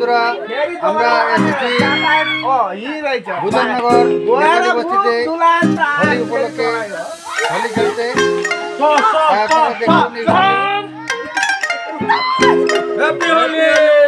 বন্ধুরা আমরা এসেছি ভূজননগর নেতাজি বস্তিতে হোলি উপলক্ষে হোলি খেলতে। হ্যাপি হোলি।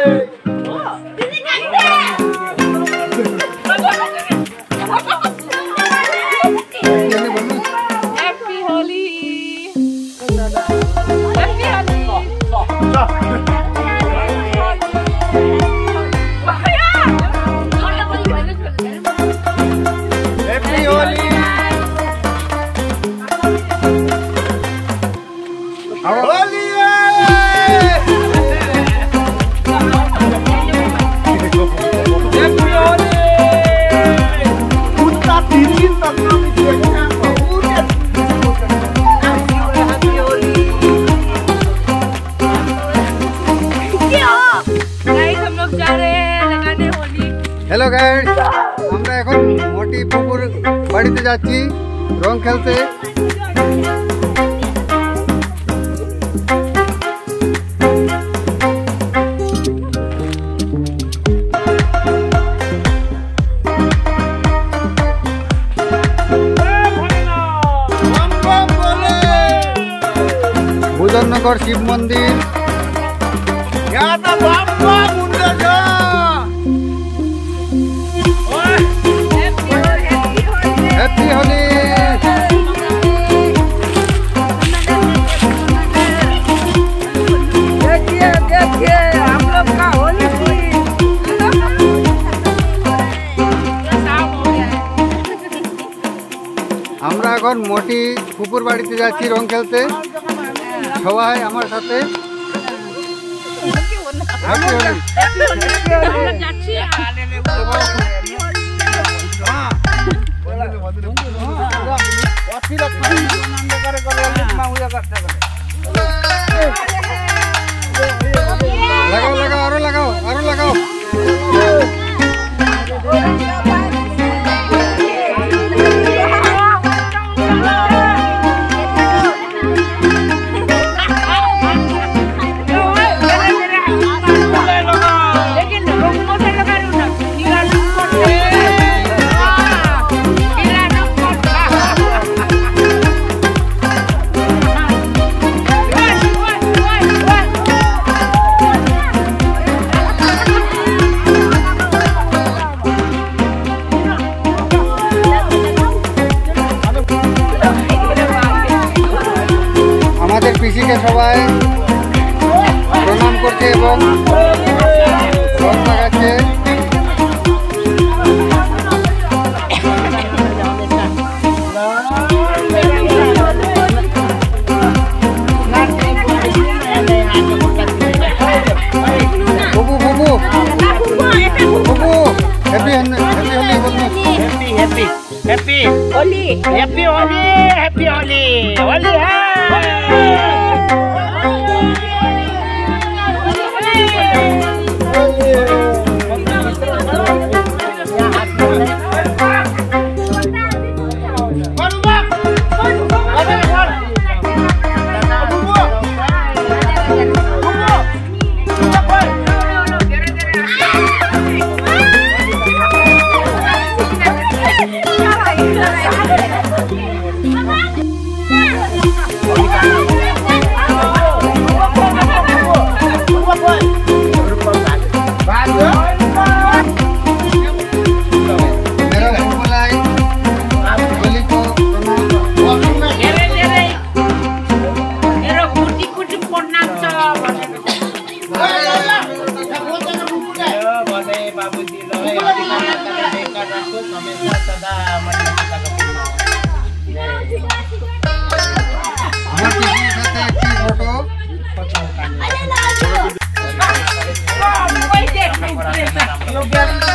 हेलो गाइस, আমরা এখন মোটি পুকুর বাড়িতে যাচ্ছি রং খেলতে। ভূজননগর শিব মন্দির। हैप्पी होली। देखिए देखिए हम लोग का होली আমরা এখন মোটি পুকুর বাড়িতে যাচ্ছি রং খেলতে। সবাই আমার সাথে হ্যাপি হোলি। लगाओ लगाओ आरो लगाओ आरो लगाओ। পিসিকে সবাই প্রণাম করছে এবং রং লাগাচ্ছে। বুবু বুবু বুবু হ্যাপি হোলি বলুন। Happy happy happy Holi. Happy Holi. Happy Holi. Holi photo